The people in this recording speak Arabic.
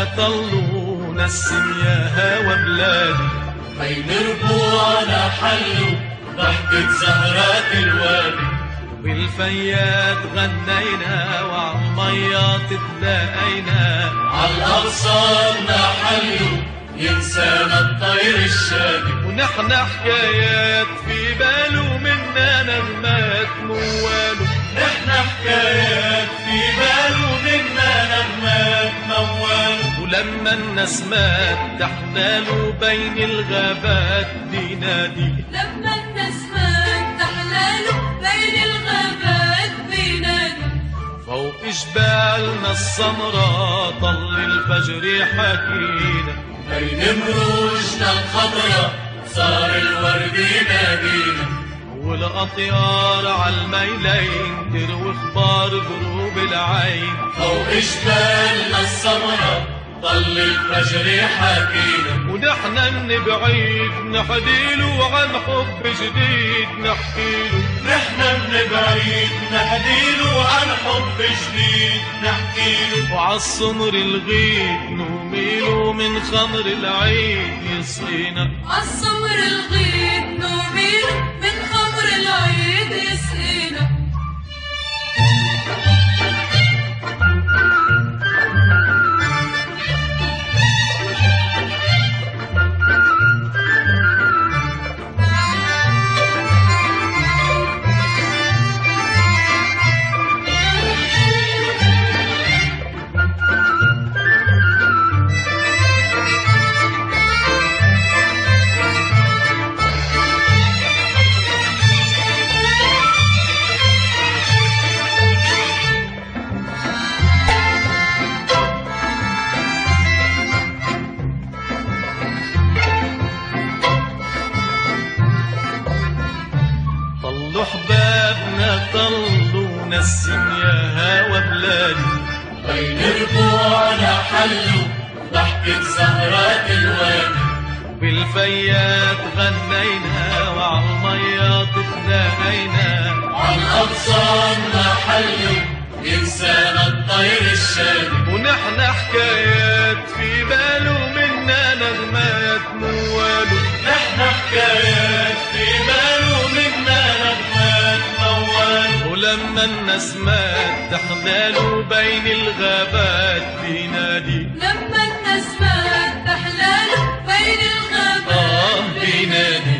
طلوا نسم يا هوا بلادي، بين ربوعنا حلوا ضحكة زهرات الوادي، بالفيات غنينا وعالميات تلاقينا، عالأغصان حلوا ينسانا الطير الشادي، ونحن حكايات في باله منا نغمات مواله، نحن حكايات في باله منا نغمات مواله، ولما النسمات تحلاله بين الغابات بينادي، لما النسمات تحلاله بين الغابات بينادي، فوق جبالنا السمرا طل الفجر حكينا، بين مروجنا الخضرا صار الورد ينادينا، والأطيار عالميلين تروي اخبار غروب العين، فوق جبالنا السمرا طل الفجر حكينا، ونحن من بعيد نحديله عن حب جديد نحكيله، نحن من بعيد نحكيله عن حب جديد نحكيله، وعالسمر الغيد نوميله من خمر العيد يسقينا، عالسمر الغيد نوميله من خمر العيد يسقينا. طلوا حبابنا طلوا نسم يا هوا بلادي، بين ربوعنا حلوا ضحكة زهرات الوادي، بالفيات غنينا وعالميات تلاقينا، عالأغصان حلوا ينسانا الطير الشادي، ونحن حكايات في باله منا نغمات مواله، نحن حكايات في باله منا نغمات مواله، ولما النسمات تحلاله بين الغابات بينادي، لما النسمات تحلاله بين الغابات بينادي.